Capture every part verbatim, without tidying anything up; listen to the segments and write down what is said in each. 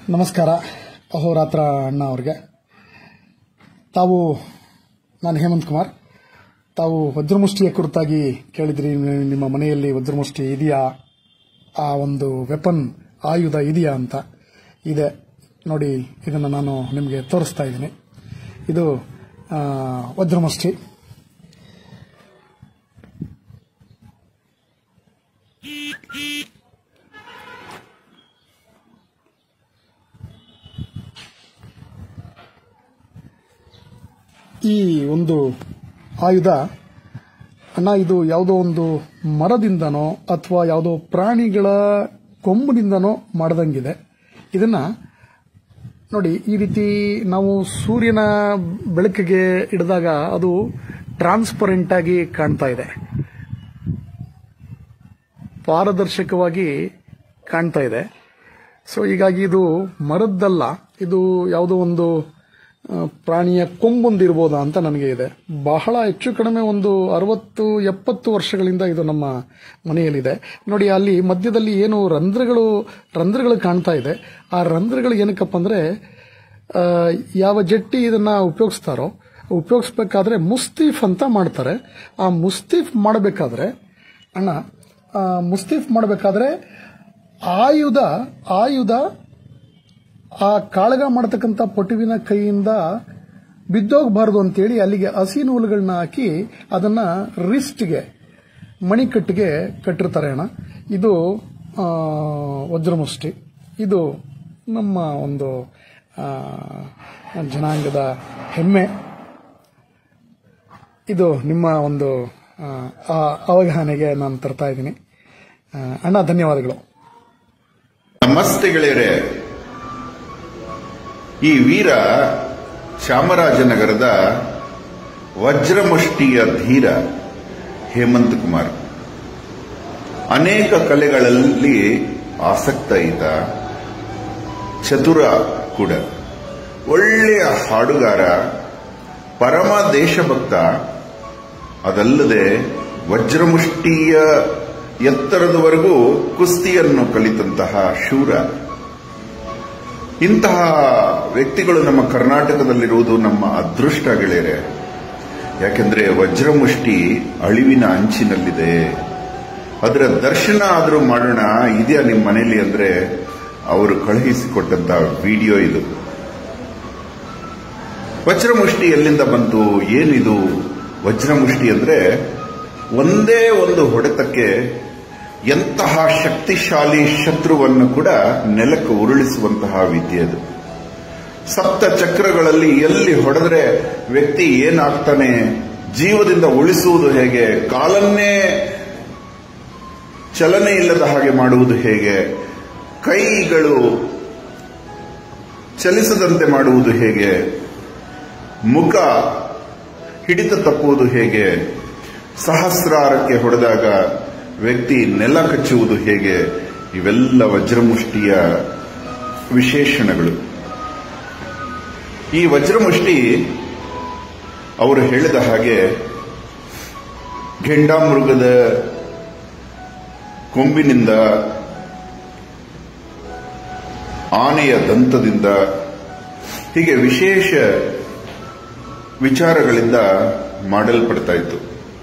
ನಮಸ್ಕಾರ. ಅಹೋರಾತ್ರ ಅಣ್ಣ ಅವ್ರಿಗೆ. ತಾವು ನಾನು ಹೇಮಂತ್ ಕುಮಾರ್. ತಾವು ವಜ್ರಮುಷ್ಟಿಯ ಕುರಿತಾಗಿ ಕೇಳಿದ್ರಿ. ನಿಮ್ಮ ಮನೆಯಲ್ಲಿ ವಜ್ರಮುಷ್ಟಿ ಇದೆಯಾ, ಆ ಒಂದು ವೆಪನ್ ಆಯುಧ ಇದೆಯಾ ಅಂತ. ಇದೆ ನೋಡಿ, ಇದನ್ನು ನಾನು ನಿಮಗೆ ತೋರಿಸ್ತಾ ಇದ್ದೀನಿ. ಇದು ವಜ್ರಮುಷ್ಟಿ. ಈ ಒಂದು ಆಯುಧ ಅಣ್ಣ, ಇದು ಯಾವುದೋ ಒಂದು ಮರದಿಂದನೋ ಅಥವಾ ಯಾವುದೋ ಪ್ರಾಣಿಗಳ ಕೊಂಬಿನಿಂದನೋ ಮಾಡದಂಗಿದೆ. ಇದನ್ನ ನೋಡಿ, ಈ ರೀತಿ ನಾವು ಸೂರ್ಯನ ಬೆಳಕಿಗೆ ಹಿಡಿದಾಗ ಅದು ಟ್ರಾನ್ಸ್ಪರೆಂಟ್ ಆಗಿ ಕಾಣ್ತಾ ಇದೆ, ಪಾರದರ್ಶಕವಾಗಿ ಕಾಣ್ತಾ ಇದೆ. ಸೊ ಹೀಗಾಗಿ ಇದು ಮರದ್ದಲ್ಲ, ಇದು ಯಾವುದೋ ಒಂದು ಪ್ರಾಣಿಯ ಕೊಂಬೊಂದಿರ್ಬೋದಾ ಅಂತ ನನಗೆ ಇದೆ. ಬಹಳ ಹೆಚ್ಚು ಕಡಿಮೆ ಒಂದು ಅರವತ್ತು ಎಪ್ಪತ್ತು ವರ್ಷಗಳಿಂದ ಇದು ನಮ್ಮ ಮನೆಯಲ್ಲಿದೆ. ನೋಡಿ, ಅಲ್ಲಿ ಮಧ್ಯದಲ್ಲಿ ಏನು ರಂಧ್ರಗಳು ರಂಧ್ರಗಳು ಕಾಣ್ತಾ ಇದೆ. ಆ ರಂಧ್ರಗಳು ಏನಕ್ಕಪ್ಪ ಅಂದ್ರೆ, ಯಾವ ಜಟ್ಟಿ ಇದನ್ನ ಉಪಯೋಗಿಸ್ತಾರೋ ಉಪಯೋಗಿಸ್ಬೇಕಾದ್ರೆ ಮುಸ್ತೀಫ್ ಅಂತ ಮಾಡ್ತಾರೆ. ಆ ಮುಸ್ತೀಫ್ ಮಾಡಬೇಕಾದ್ರೆ ಅಣ್ಣ ಮುಸ್ತೀಫ್ ಮಾಡಬೇಕಾದ್ರೆ ಆಯುಧ ಆಯುಧ ಆ ಕಾಳಗ ಮಾಡತಕ್ಕಂಥ ಪಟುವಿನ ಕೈಯಿಂದ ಬಿದ್ದೋಗಬಾರದು ಅಂತೇಳಿ ಅಲ್ಲಿಗೆ ಹಸಿ ನೂಲುಗಳನ್ನ ಹಾಕಿ ಅದನ್ನ ರಿಸ್ಟ್ಗೆ, ಮಣಿಕಟ್ಟಿಗೆ ಕಟ್ಟಿರ್ತಾರೆ ಅಣ್ಣ. ಇದು ವಜ್ರಮುಷ್ಟಿ. ಇದು ನಮ್ಮ ಒಂದು ಜನಾಂಗದ ಹೆಮ್ಮೆ. ಇದು ನಿಮ್ಮ ಒಂದು ಅವಗಾಹನೆಗೆ ನಾನು ತರ್ತಾ ಇದ್ದೀನಿ ಅಣ್ಣ. ಧನ್ಯವಾದಗಳು. ನಮಸ್ತೆ ಗೆಳೆಯರೇ. ಈ ವೀರ ಚಾಮರಾಜನಗರದ ವಜ್ರಮುಷ್ಟಿಯ ಧೀರ ಹೇಮಂತ್ ಕುಮಾರ್ ಅನೇಕ ಕಲೆಗಳಲ್ಲಿ ಆಸಕ್ತ ಇದ್ದ, ಚತುರ ಕೂಡ, ಒಳ್ಳೆಯ ಹಾಡುಗಾರ, ಪರಮ ದೇಶಭಕ್ತ. ಅದಲ್ಲದೆ ವಜ್ರಮುಷ್ಟಿಯ ಎತ್ತರದವರೆಗೂ ಕುಸ್ತಿಯನ್ನು ಕಲಿತಂತಹ ಶೂರ. ಇಂತಹ ವ್ಯಕ್ತಿಗಳು ನಮ್ಮ ಕರ್ನಾಟಕದಲ್ಲಿರುವುದು ನಮ್ಮ ಅದೃಷ್ಟ ಗೆಳೆಯರೆ. ಯಾಕೆಂದ್ರೆ ವಜ್ರಮುಷ್ಟಿ ಅಳಿವಿನ ಅಂಚಿನಲ್ಲಿದೆ. ಅದರ ದರ್ಶನ ಆದರೂ ಮಾಡೋಣ ಇದೆಯಾ ನಿಮ್ಮ ಮನೆಯಲ್ಲಿ ಅಂದ್ರೆ ಅವರು ಕಳುಹಿಸಿಕೊಟ್ಟಂತಹ ವಿಡಿಯೋ ಇದು. ವಜ್ರಮುಷ್ಟಿ ಎಲ್ಲಿಂದ ಬಂತು, ಏನಿದು ವಜ್ರಮುಷ್ಟಿ ಅಂದ್ರೆ? ಒಂದೇ ಒಂದು ಹೊಡೆತಕ್ಕೆ ಎಂತಹ ಶಕ್ತಿಶಾಲಿ ಶತ್ರುವನ್ನು ಕೂಡ ನೆಲಕ್ಕೆ ಉರುಳಿಸುವಂತಹ ವಿದ್ಯೆ ಅದು. ಸಪ್ತ ಚಕ್ರಗಳಲ್ಲಿ ಎಲ್ಲಿ ಹೊಡೆದ್ರೆ ವ್ಯಕ್ತಿ ಏನಾಗ್ತಾನೆ, ಜೀವದಿಂದ ಉಳಿಸುವುದು ಹೇಗೆ, ಕಾಲನ್ನೇ ಚಲನೆ ಇಲ್ಲದ ಹಾಗೆ ಮಾಡುವುದು ಹೇಗೆ, ಕೈಗಳು ಚಲಿಸದಂತೆ ಮಾಡುವುದು ಹೇಗೆ, ಮುಖ ಹಿಡಿತ ತಪ್ಪುವುದು ಹೇಗೆ, ಸಹಸ್ರಾರಕ್ಕೆ ಹೊಡೆದಾಗ ವ್ಯಕ್ತಿ ನೆಲ ಕಚ್ಚುವುದು ಹೇಗೆ, ಇವೆಲ್ಲ ವಜ್ರಮುಷ್ಟಿಯ ವಿಶೇಷಣಗಳು. ಈ ವಜ್ರಮುಷ್ಟಿ ಅವರು ಹೇಳಿದ ಹಾಗೆ ಘೇಂಡಾಮೃಗದ ಕೊಂಬಿನಿಂದ, ಆನೆಯ ದಂತದಿಂದ, ಹೀಗೆ ವಿಶೇಷ ವಿಚಾರಗಳಿಂದ ಮಾಡಲ್ಪಡ್ತಾ ಇತ್ತು.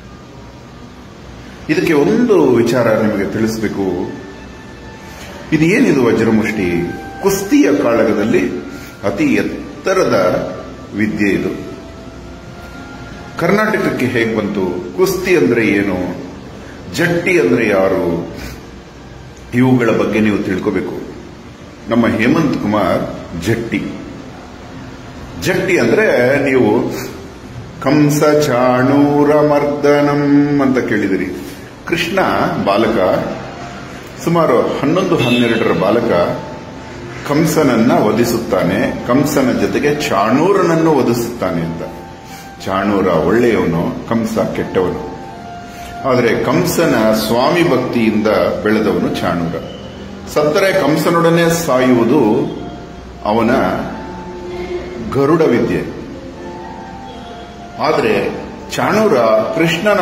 ಇದಕ್ಕೆ ಒಂದು ವಿಚಾರ ನಿಮಗೆ ತಿಳಿಸಬೇಕು. ಇದು ಏನಿದು ವಜ್ರಮುಷ್ಟಿ? ಕುಸ್ತಿಯ ಕಾಳಗದಲ್ಲಿ ಅತಿ ಎತ್ತರದ ವಿದ್ಯೆ ಇದು. ಕರ್ನಾಟಕಕ್ಕೆ ಹೇಗೆ ಬಂತು? ಕುಸ್ತಿ ಅಂದ್ರೆ ಏನು, ಜಟ್ಟಿ ಅಂದ್ರೆ ಯಾರು, ಇವುಗಳ ಬಗ್ಗೆ ನೀವು ತಿಳ್ಕೋಬೇಕು. ನಮ್ಮ ಹೇಮಂತ್ ಕುಮಾರ್ ಜಟ್ಟಿ. ಜಟ್ಟಿ ಅಂದ್ರೆ ನೀವು ಕಂಸ ಚಾಣೂರ ಮರ್ದನಂ ಅಂತ ಕೇಳಿದಿರಿ. ಕೃಷ್ಣ ಬಾಲಕ, ಸುಮಾರು ಹನ್ನೊಂದು ಹನ್ನೆರಡರ ಬಾಲಕ ಕಂಸನನ್ನ ವಧಿಸುತ್ತಾನೆ. ಕಂಸನ ಜೊತೆಗೆ ಚಾಣೂರನನ್ನು ವಧಿಸುತ್ತಾನೆ ಅಂತ. ಚಾಣೂರ ಒಳ್ಳೆಯವನು, ಕಂಸ ಕೆಟ್ಟವನು. ಆದರೆ ಕಂಸನ ಸ್ವಾಮಿ ಭಕ್ತಿಯಿಂದ ಬೆಳೆದವನು ಚಾಣೂರ. ಸತ್ತರೆ ಕಂಸನೊಡನೆ ಸಾಯುವುದು ಅವನ ಗರುಡ ವಿದ್ಯೆ. ಆದರೆ ಚಾಣೂರ ಕೃಷ್ಣನ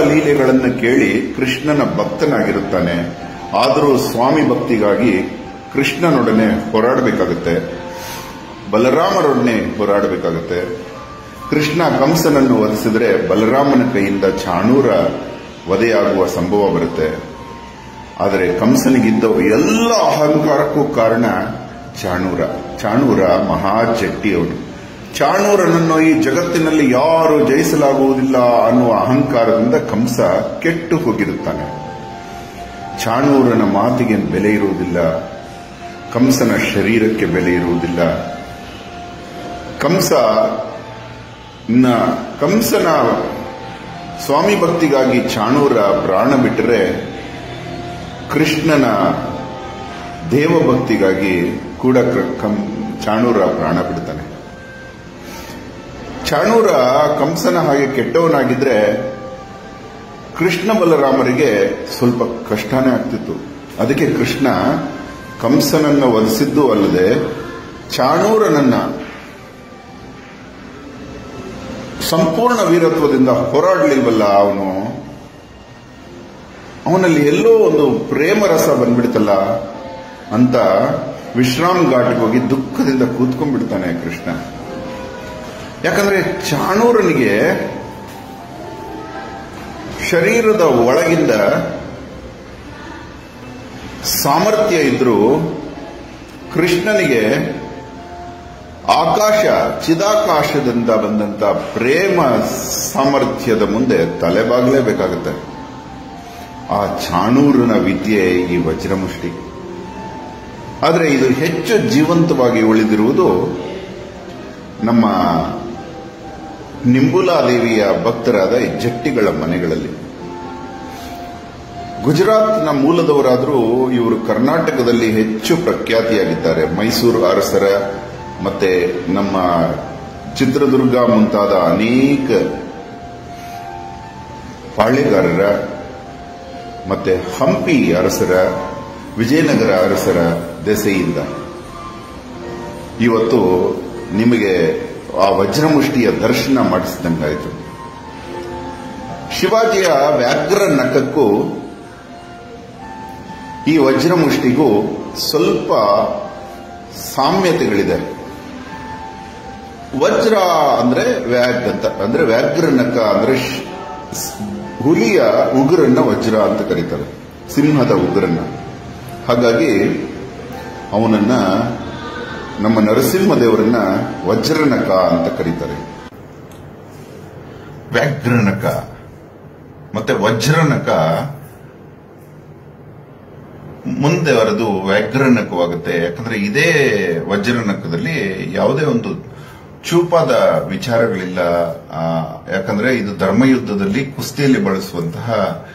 ಬಾಲಲೀಲೆಗಳನ್ನು ಕೇಳಿ ಕೃಷ್ಣನ ಭಕ್ತನಾಗಿರುತ್ತಾನೆ. ಆದರೂ ಸ್ವಾಮಿ ಭಕ್ತಿಗಾಗಿ ಕೃಷ್ಣನೊಡನೆ ಹೋರಾಡಬೇಕಾಗುತ್ತೆ, ಬಲರಾಮರೊಡನೆ ಹೋರಾಡಬೇಕಾಗುತ್ತೆ. ಕೃಷ್ಣ ಕಂಸನನ್ನು ವಧಿಸಿದ್ರೆ ಬಲರಾಮನ ಕೈಯಿಂದ ಚಾಣೂರ ವಧೆಯಾಗುವ ಸಂಭವ ಬರುತ್ತೆ. ಆದರೆ ಕಂಸನಿಗಿದ್ದ ಎಲ್ಲ ಅಹಂಕಾರಕ್ಕೂ ಕಾರಣ ಚಾಣೂರ. ಚಾಣೂರ ಮಹಾ ಜಟ್ಟಿಯವನು. ಚಾಣೂರನನ್ನು ಈ ಜಗತ್ತಿನಲ್ಲಿ ಯಾರು ಜಯಿಸಲಾಗುವುದಿಲ್ಲ ಅನ್ನುವ ಅಹಂಕಾರದಿಂದ ಕಂಸ ಕೆಟ್ಟು ಹೋಗಿರುತ್ತಾನೆ. ಚಾಣೂರನ ಮಾತಿಗೆ ಬೆಲೆ ಇರುವುದಿಲ್ಲ, ಕಂಸನ ಶರೀರಕ್ಕೆ ಬೆಲೆ ಇರುವುದಿಲ್ಲ. ಕಂಸ ಕಂಸನ ಸ್ವಾಮಿ ಭಕ್ತಿಗಾಗಿ ಚಾಣೂರ ಪ್ರಾಣ ಬಿಟ್ಟರೆ, ಕೃಷ್ಣನ ದೇವಭಕ್ತಿಗಾಗಿ ಕೂಡ ಚಾಣೂರ ಪ್ರಾಣ ಬಿಡ್ತಾನೆ. ಚಾಣೂರ ಕಂಸನ ಹಾಗೆ ಕೆಟ್ಟವನಾಗಿದ್ರೆ ಕೃಷ್ಣ ಬಲರಾಮರಿಗೆ ಸ್ವಲ್ಪ ಕಷ್ಟನೇ ಆಗ್ತಿತ್ತು. ಅದಕ್ಕೆ ಕೃಷ್ಣ ಕಂಸನನ್ನ ವಧಿಸಿದ್ದು ಅಲ್ಲದೆ ಚಾಣೂರನನ್ನ ಸಂಪೂರ್ಣ ವೀರತ್ವದಿಂದ ಹೋರಾಡಲಿಲ್ವಲ್ಲ, ಅವನು ಅವನಲ್ಲಿ ಎಲ್ಲೋ ಒಂದು ಪ್ರೇಮ ರಸ ಬಂದ್ಬಿಡ್ತಲ್ಲ ಅಂತ ವಿಶ್ರಾಮ್ ಘಾಟ್ಗೆ ಹೋಗಿ ದುಃಖದಿಂದ ಕೂತ್ಕೊಂಡ್ಬಿಡ್ತಾನೆ ಕೃಷ್ಣ. ಯಾಕಂದ್ರೆ ಚಾಣೂರನಿಗೆ ಶರೀರದ ಒಳಗಿಂದ ಸಾಮರ್ಥ್ಯ ಇದ್ರೂ ಕೃಷ್ಣನಿಗೆ ಆಕಾಶ ಚಿದಾಕಾಶದಿಂದ ಬಂದಂತ ಪ್ರೇಮ ಸಾಮರ್ಥ್ಯದ ಮುಂದೆ ತಲೆಬಾಗಲೇಬೇಕಾಗುತ್ತೆ. ಆ ಚಾಣೂರನ ವಿದ್ಯೆ ಈ ವಜ್ರಮುಷ್ಟಿ. ಆದರೆ ಇದು ಹೆಚ್ಚು ಜೀವಂತವಾಗಿ ಉಳಿದಿರುವುದು ನಮ್ಮ ನಿಂಬುಲಾದೇವಿಯ ಭಕ್ತರಾದ ಈ ಜಟ್ಟಿಗಳ ಮನೆಗಳಲ್ಲಿ. ಗುಜರಾತ್ನ ಮೂಲದವರಾದರೂ ಇವರು ಕರ್ನಾಟಕದಲ್ಲಿ ಹೆಚ್ಚು ಪ್ರಖ್ಯಾತಿಯಾಗಿದ್ದಾರೆ. ಮೈಸೂರು ಅರಸರ ಮತ್ತೆ ನಮ್ಮ ಚಿತ್ರದುರ್ಗ ಮುಂತಾದ ಅನೇಕ ಪಾಳೆಗಾರರ ಮತ್ತೆ ಹಂಪಿ ಅರಸರ, ವಿಜಯನಗರ ಅರಸರ ದೆಸೆಯಿಂದ ಇವತ್ತು ನಿಮಗೆ ಆ ವಜ್ರಮುಷ್ಟಿಯ ದರ್ಶನ ಮಾಡಿಸಿದಂಗಾಯಿತು. ಶಿವಾಜಿಯ ವ್ಯಾಘ್ರ ನಖಕ್ಕೂ ಈ ವಜ್ರಮುಷ್ಟಿಗೂ ಸ್ವಲ್ಪ ಸಾಮ್ಯತೆಗಳಿದೆ. ವಜ್ರ ಅಂದ್ರೆ ವ್ಯಾಗ್ ಅಂತ, ಅಂದ್ರೆ ವ್ಯಾಘ್ರ ನಖ ಅಂದ್ರೆ ಹುಲಿಯ ಉಗುರನ್ನ ವಜ್ರ ಅಂತ ಕರೀತಾರೆ, ಸಿಂಹದ ಉಗುರನ್ನ. ಹಾಗಾಗಿ ಅವನನ್ನ, ನಮ್ಮ ನರಸಿಂಹದೇವರನ್ನ ವಜ್ರನಕ ಅಂತ ಕರೀತಾರೆ. ವ್ಯಾಘ್ರನಕ ಮತ್ತೆ ವಜ್ರನಕ ಮುಂದೆ ಬರೆದು ವ್ಯಾಘ್ರನಕವಾಗುತ್ತೆ. ಯಾಕಂದ್ರೆ ಇದೇ ವಜ್ರನಕದಲ್ಲಿ ಯಾವುದೇ ಒಂದು ಚೂಪಾದ ವಿಚಾರಗಳಿಲ್ಲ. ಯಾಕಂದ್ರೆ ಇದು ಧರ್ಮಯುದ್ಧದಲ್ಲಿ ಕುಸ್ತಿಯಲ್ಲಿ ಬಳಸುವಂತಹ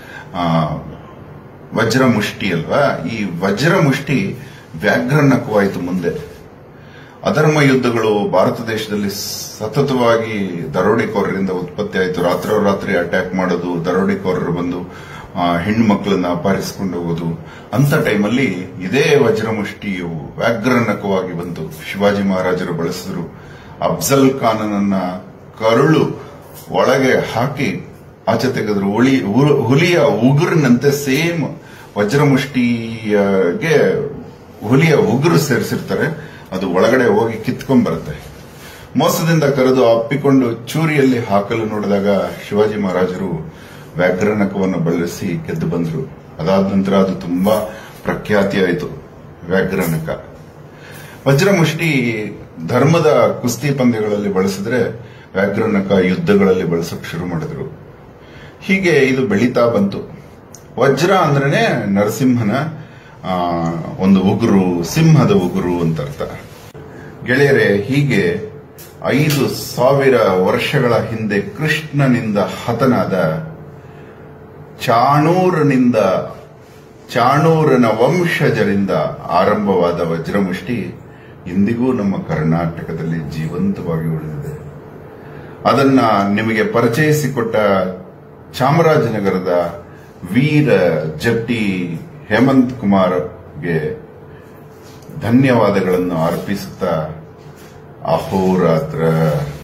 ವಜ್ರಮುಷ್ಟಿ ಅಲ್ವಾ. ಈ ವಜ್ರಮುಷ್ಟಿ ವ್ಯಾಘ್ರನಕವಾಯಿತು ಮುಂದೆ. ಅಧರ್ಮ ಯುದ್ಧಗಳು ಭಾರತ ದೇಶದಲ್ಲಿ ಸತತವಾಗಿ ದರೋಡೆಕೋರರಿಂದ ಉತ್ಪತ್ತಿ ಆಯಿತು. ರಾತ್ರೋರಾತ್ರಿ ಅಟ್ಯಾಕ್ ಮಾಡೋದು, ದರೋಡೆಕೋರರು ಬಂದು ಹೆಣ್ಣು ಮಕ್ಕಳನ್ನ ಅಪಹರಿಸಿಕೊಂಡು ಹೋಗೋದು. ಅಂತ ಟೈಮಲ್ಲಿ ಇದೇ ವಜ್ರಮುಷ್ಟಿಯು ವ್ಯಾಘ್ರನಕವಾಗಿ ಬಂತು. ಶಿವಾಜಿ ಮಹಾರಾಜರು ಬಳಸಿದ್ರು. ಅಫ್ಜಲ್ ಖಾನನನ್ನ ಕರುಳು ಒಳಗೆ ಹಾಕಿ ಆಚೆ ತೆಗೆದ್ರು. ಹುಲಿ ಹುಲಿಯ ಉಗುರಿನಂತೆ ಸೇಮ್ ವಜ್ರಮುಷ್ಟಿಗೆ ಹುಲಿಯ ಉಗುರು ಸೇರಿಸಿರ್ತಾರೆ. ಅದು ಒಳಗಡೆ ಹೋಗಿ ಕಿತ್ಕೊಂಡ್ ಬರುತ್ತೆ. ಮೋಸದಿಂದ ಕರೆದು ಅಪ್ಪಿಕೊಂಡು ಚೂರಿಯಲ್ಲಿ ಹಾಕಲು ನೋಡಿದಾಗ ಶಿವಾಜಿ ಮಹಾರಾಜರು ವ್ಯಾಘ್ರನಕವನ್ನು ಬಳಸಿ ಗೆದ್ದು ಬಂದರು. ಅದಾದ ನಂತರ ಅದು ತುಂಬಾ ಪ್ರಖ್ಯಾತಿ ಆಯಿತು ವ್ಯಾಘ್ರನಕ. ವಜ್ರಮುಷ್ಟಿ ಧರ್ಮದ ಕುಸ್ತಿ ಪಂದ್ಯಗಳಲ್ಲಿ ಬಳಸಿದ್ರೆ ವ್ಯಾಘ್ರನಕ ಯುದ್ಧಗಳಲ್ಲಿ ಬಳಸಕ್ ಶುರು ಮಾಡಿದ್ರು. ಹೀಗೆ ಇದು ಬೆಳೀತಾ ಬಂತು. ವಜ್ರ ಅಂದ್ರೇನೆ ನರಸಿಂಹನ ಒಂದು ಉಗುರು, ಸಿಂಹದ ಉಗುರು ಅಂತ ಅರ್ಥ. ಗೆಳೆಯರೆ, ಹೀಗೆ ಐದು ಸಾವಿರ ವರ್ಷಗಳ ಹಿಂದೆ ಕೃಷ್ಣನಿಂದ ಹತನಾದ ಚಾಣೂರನಿಂದ ಚಾಣೂರನ ವಂಶಜರಿಂದ ಆರಂಭವಾದ ವಜ್ರಮುಷ್ಟಿ ಇಂದಿಗೂ ನಮ್ಮ ಕರ್ನಾಟಕದಲ್ಲಿ ಜೀವಂತವಾಗಿ ಉಳಿದಿದೆ. ಅದನ್ನ ನಿಮಗೆ ಪರಿಚಯಿಸಿಕೊಟ್ಟ ಚಾಮರಾಜನಗರದ ವೀರ ಜಟ್ಟಿ ಹೇಮಂತ್ ಕುಮಾರ್ಗೆ ಧನ್ಯವಾದಗಳನ್ನು ಅರ್ಪಿಸುತ್ತಾ ಅಹೋರಾತ್ರ.